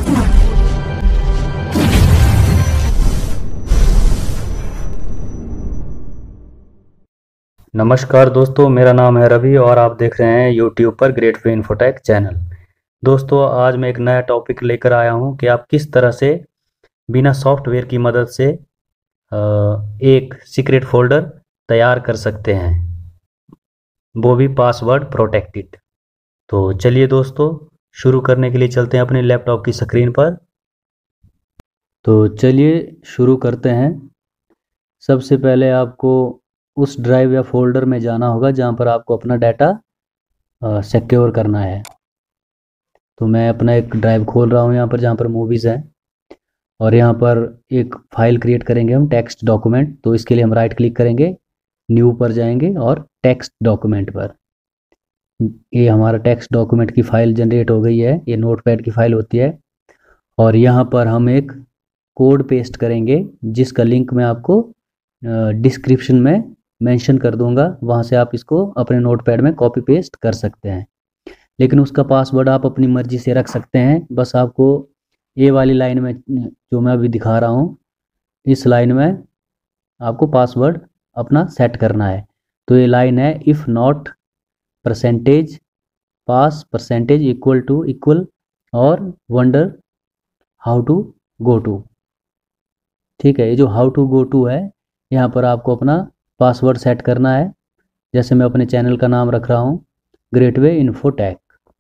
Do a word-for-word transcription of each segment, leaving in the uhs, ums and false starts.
नमस्कार दोस्तों, मेरा नाम है रवि और आप देख रहे हैं यूट्यूब पर ग्रेटवे इन्फोटेक चैनल। दोस्तों, आज मैं एक नया टॉपिक लेकर आया हूं कि आप किस तरह से बिना सॉफ्टवेयर की मदद से एक सीक्रेट फोल्डर तैयार कर सकते हैं, वो भी पासवर्ड प्रोटेक्टेड। तो चलिए दोस्तों, शुरू करने के लिए चलते हैं अपने लैपटॉप की स्क्रीन पर। तो चलिए शुरू करते हैं। सबसे पहले आपको उस ड्राइव या फोल्डर में जाना होगा जहाँ पर आपको अपना डाटा सिक्योर करना है। तो मैं अपना एक ड्राइव खोल रहा हूँ यहाँ पर, जहाँ पर मूवीज़ हैं, और यहाँ पर एक फ़ाइल क्रिएट करेंगे हम, टेक्स्ट डॉक्यूमेंट। तो इसके लिए हम राइट क्लिक करेंगे, न्यू पर जाएंगे और टेक्स्ट डॉक्यूमेंट पर। ये हमारा टेक्स्ट डॉक्यूमेंट की फ़ाइल जनरेट हो गई है, ये नोटपैड की फ़ाइल होती है। और यहाँ पर हम एक कोड पेस्ट करेंगे जिसका लिंक मैं आपको डिस्क्रिप्शन में मेंशन कर दूंगा, वहाँ से आप इसको अपने नोटपैड में कॉपी पेस्ट कर सकते हैं। लेकिन उसका पासवर्ड आप अपनी मर्जी से रख सकते हैं। बस आपको ये वाली लाइन में जो मैं अभी दिखा रहा हूँ, इस लाइन में आपको पासवर्ड अपना सेट करना है। तो ये लाइन है, if not percentage pass percentage equal to equal और wonder how to go to. ठीक है, ये जो हाउ टू गो टू है, यहाँ पर आपको अपना पासवर्ड सेट करना है। जैसे मैं अपने चैनल का नाम रख रहा हूँ ग्रेटवे इन्फोटेक।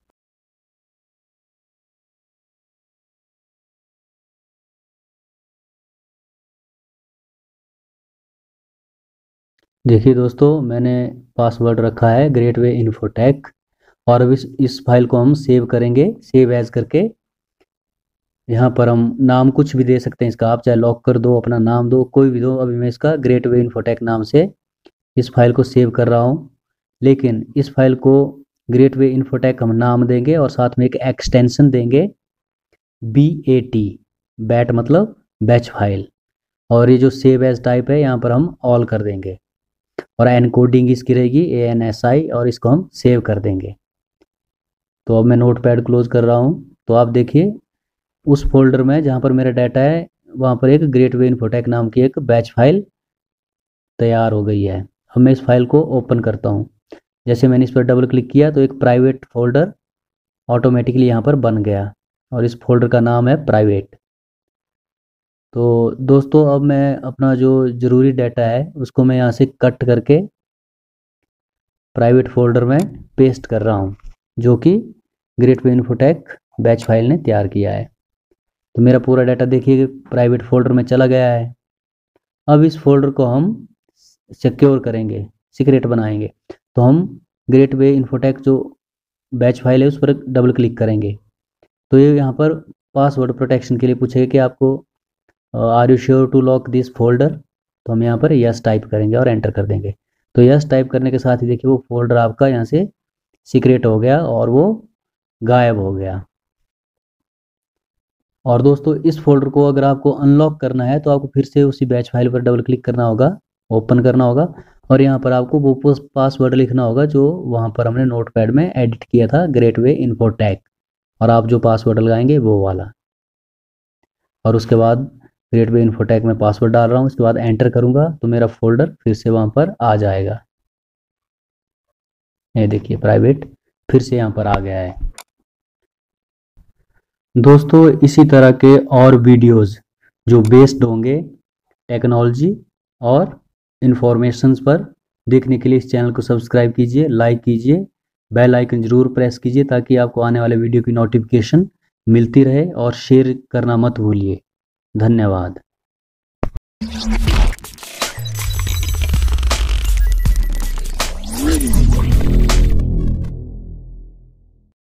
देखिए दोस्तों, मैंने पासवर्ड रखा है ग्रेटवे इन्फोटेक। और अब इस इस फाइल को हम सेव करेंगे, सेव एज करके। यहाँ पर हम नाम कुछ भी दे सकते हैं इसका, आप चाहे लॉक कर दो, अपना नाम दो, कोई भी दो। अभी मैं इसका ग्रेटवे इन्फोटेक नाम से इस फाइल को सेव कर रहा हूँ। लेकिन इस फाइल को ग्रेटवे इन्फोटेक हम नाम देंगे और साथ में एक एक्सटेंशन देंगे, बी ए टी, बैट मतलब बैच फाइल। और ये जो सेव एज टाइप है, यहाँ पर हम ऑल कर देंगे और एनकोडिंग इसकी रहेगी ए एन एस आई, और इसको हम सेव कर देंगे। तो अब मैं नोटपैड क्लोज कर रहा हूँ। तो आप देखिए उस फोल्डर में जहाँ पर मेरा डाटा है, वहाँ पर एक ग्रेटवे इन्फोटेक नाम की एक बैच फाइल तैयार हो गई है। अब मैं इस फाइल को ओपन करता हूँ। जैसे मैंने इस पर डबल क्लिक किया तो एक प्राइवेट फोल्डर ऑटोमेटिकली यहाँ पर बन गया और इस फोल्डर का नाम है प्राइवेट। तो दोस्तों, अब मैं अपना जो ज़रूरी डाटा है उसको मैं यहाँ से कट करके प्राइवेट फोल्डर में पेस्ट कर रहा हूँ, जो कि ग्रेटवे इन्फोटेक बैच फाइल ने तैयार किया है। तो मेरा पूरा डाटा देखिए प्राइवेट फोल्डर में चला गया है। अब इस फोल्डर को हम सिक्योर करेंगे, सीक्रेट बनाएंगे। तो हम ग्रेटवे इन्फोटेक जो बैच फाइल है उस पर डबल क्लिक करेंगे। तो ये यहाँ पर पासवर्ड प्रोटेक्शन के लिए पूछेगा कि आपको are you sure to lock this folder. तो हम यहाँ पर यस टाइप करेंगे और एंटर कर देंगे। तो यस टाइप करने के साथ ही देखिए वो फोल्डर आपका यहाँ से सीक्रेट हो गया और वो गायब हो गया। और दोस्तों, इस फोल्डर को अगर आपको अनलॉक करना है तो आपको फिर से उसी बैच फाइल पर डबल क्लिक करना होगा, ओपन करना होगा, और यहाँ पर आपको वो पासवर्ड लिखना होगा जो वहाँ पर हमने नोटपैड में एडिट किया था, ग्रेटवे इन्फोटेक। और आप जो पासवर्ड लगाएंगे वो वाला। और उसके बाद ग्रेटवे इन्फोटेक में पासवर्ड डाल रहा हूँ, उसके बाद एंटर करूँगा तो मेरा फोल्डर फिर से वहाँ पर आ जाएगा। ये देखिए प्राइवेट फिर से यहाँ पर आ गया है। दोस्तों, इसी तरह के और वीडियोस जो बेस्ड होंगे टेक्नोलॉजी और इन्फॉर्मेशंस पर, देखने के लिए इस चैनल को सब्सक्राइब कीजिए, लाइक कीजिए, बेल आइकन जरूर प्रेस कीजिए ताकि आपको आने वाले वीडियो की नोटिफिकेशन मिलती रहे, और शेयर करना मत भूलिए। धन्यवाद।